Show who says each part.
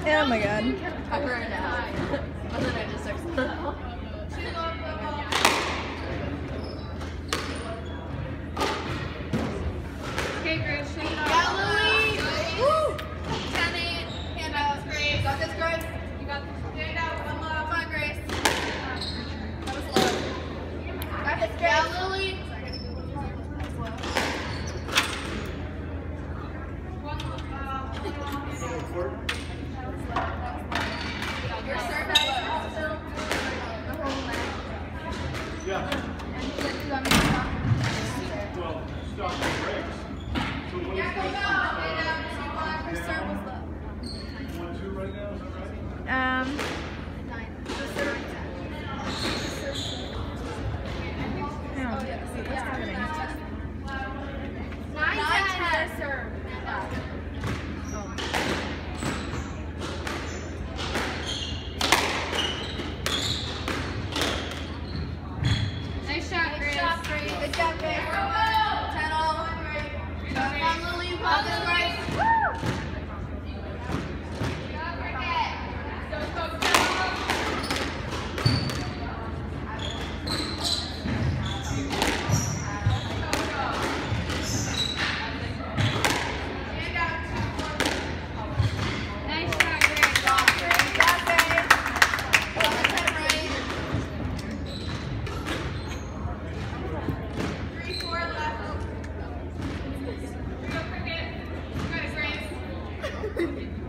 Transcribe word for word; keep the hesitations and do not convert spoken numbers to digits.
Speaker 1: Oh my god.
Speaker 2: I heard it out. And then I just texted.
Speaker 3: Okay, Grace.
Speaker 2: Yeah, Lily! Woo! ten eight. Hand out. Grace. Got this, Grace? You got this. Hand out. One love. Come on, Grace. That was low. Got this, Grace. Yeah, Lily. Your serve back. The whole leg.
Speaker 4: Yeah.
Speaker 2: And you said you got me to stop.
Speaker 4: Well, stop the brakes. So what is
Speaker 2: Yeah, go
Speaker 4: this?
Speaker 2: now. Hand out. Two one. Her serve was low.
Speaker 4: One, two right now, is that right?
Speaker 1: Um,
Speaker 2: Nine. The serve is
Speaker 1: no, wait, what's happening?
Speaker 2: Nine, ten. Serve.
Speaker 1: Oh.
Speaker 3: Nice shot, Grace.
Speaker 2: Good job, Grace. Good job, Grace. ten all. Come on, Lily. Got this, Grace. Woo!
Speaker 3: Nice shot, Grace.
Speaker 2: Good job, Grace. Got this, Grace. Three, four left. Three, go, cricket. Good, Grace.